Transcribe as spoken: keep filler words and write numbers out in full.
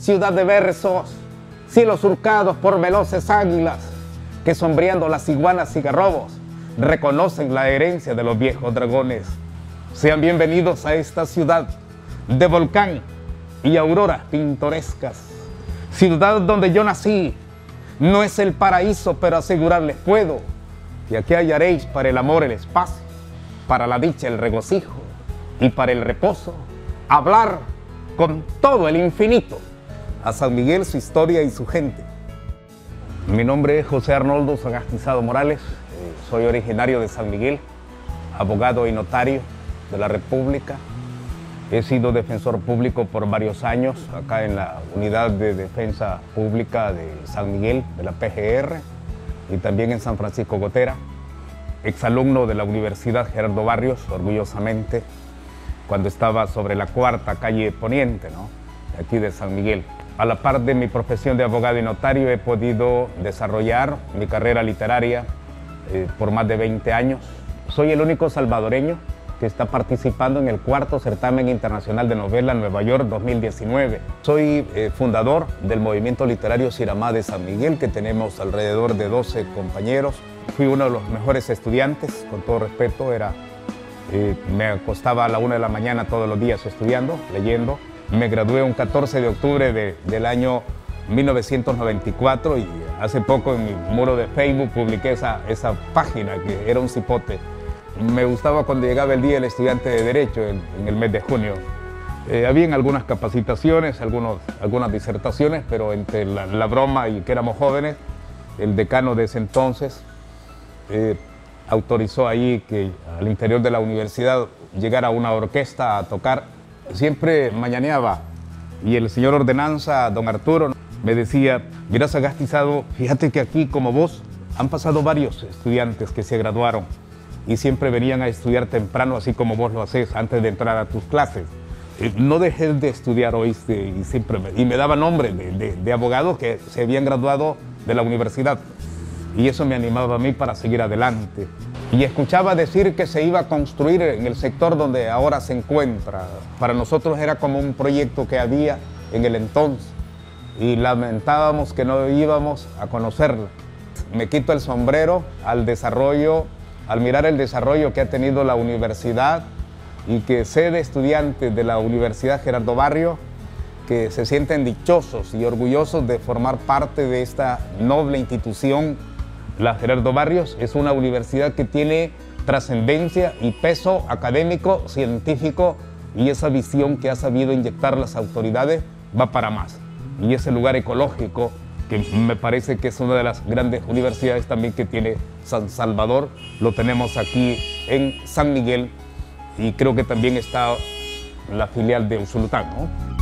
ciudad de versos, cielos surcados por veloces águilas, que sombreando las iguanas y garrobos, reconocen la herencia de los viejos dragones. Sean bienvenidos a esta ciudad de volcán y auroras pintorescas, ciudad donde yo nací. No es el paraíso, pero asegurarles puedo que aquí hallaréis para el amor el espacio, para la dicha el regocijo y para el reposo hablar con todo el infinito. A San Miguel, su historia y su gente. Mi nombre es José Arnoldo Sagastizado Morales, eh, soy originario de San Miguel, abogado y notario de la República. He sido defensor público por varios años acá en la Unidad de Defensa Pública de San Miguel, de la P G R, y también en San Francisco Gotera. Exalumno de la Universidad Gerardo Barrios, orgullosamente, cuando estaba sobre la cuarta calle Poniente, ¿no?, aquí de San Miguel. A la par de mi profesión de abogado y notario, he podido desarrollar mi carrera literaria eh, por más de veinte años. Soy el único salvadoreño que está participando en el cuarto certamen internacional de novela Nueva York dos mil diecinueve. Soy eh, fundador del movimiento literario Siramá de San Miguel, que tenemos alrededor de doce compañeros. Fui uno de los mejores estudiantes, con todo respeto. Era, eh, me acostaba a la una de la mañana todos los días estudiando, leyendo. Me gradué un catorce de octubre de, del año mil novecientos noventa y cuatro y hace poco en mi muro de Facebook publiqué esa, esa página que era un cipote. Me gustaba cuando llegaba el día del estudiante de Derecho en, en el mes de junio. Eh, habían algunas capacitaciones, algunos, algunas disertaciones, pero entre la, la broma y que éramos jóvenes, el decano de ese entonces eh, autorizó ahí que al interior de la universidad llegara una orquesta a tocar. Siempre mañaneaba y el señor Ordenanza, don Arturo, me decía: mira, Sagastizado, fíjate que aquí como vos han pasado varios estudiantes que se graduaron y siempre venían a estudiar temprano, así como vos lo haces antes de entrar a tus clases. No dejes de estudiar, oíste, y, siempre me, y me daba nombre de, de, de abogados que se habían graduado de la universidad. Y eso me animaba a mí para seguir adelante. Y escuchaba decir que se iba a construir en el sector donde ahora se encuentra. Para nosotros era como un proyecto que había en el entonces y lamentábamos que no íbamos a conocerlo. Me quito el sombrero al desarrollo, al mirar el desarrollo que ha tenido la universidad y que sé de estudiantes de la Universidad Gerardo Barrios que se sienten dichosos y orgullosos de formar parte de esta noble institución. La Gerardo Barrios es una universidad que tiene trascendencia y peso académico, científico, y esa visión que ha sabido inyectar las autoridades va para más. Y ese lugar ecológico, que me parece que es una de las grandes universidades también que tiene San Salvador, lo tenemos aquí en San Miguel, y creo que también está la filial de Usulután, ¿no?